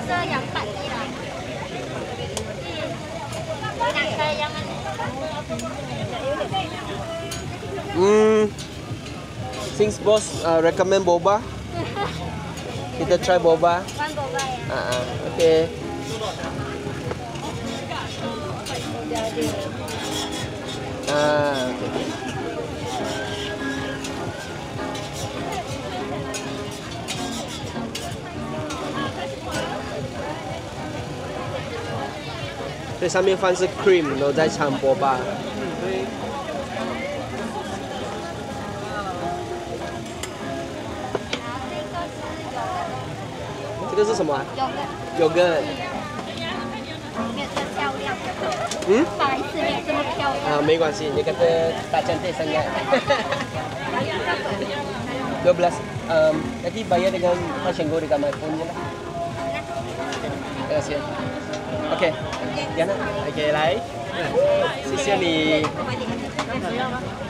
rasa yang 4 ni lah. Nak try yang mana? Since boss recommend boba, kita try boba. One boba ya. Okay. Okay. Đây 上面放是 cream， 然后再掺波霸。这个是什么啊？yogurt。 没有这么漂亮。不好意思，没有这么漂亮。 没关系，你kata tak cantik sangat. 12. Nanti bayar dengan passion go dekat my phone je lah. Terima kasih. Okay. Diana. Okay, 来。谢谢你。